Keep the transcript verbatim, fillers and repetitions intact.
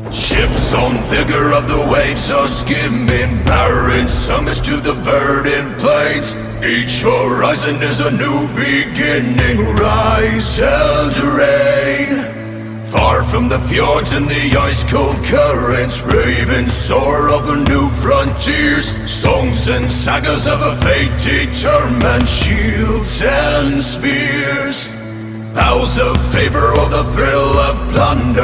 Ships on vigor of the waves are skimming, barren summits to the verdant plains. Each horizon is a new beginning, rise and reign. Far from the fjords and the ice-cold currents, brave and soar over new frontiers. Songs and sagas of a fate determined, shields and spears. Vows of favor or the thrill of plunder.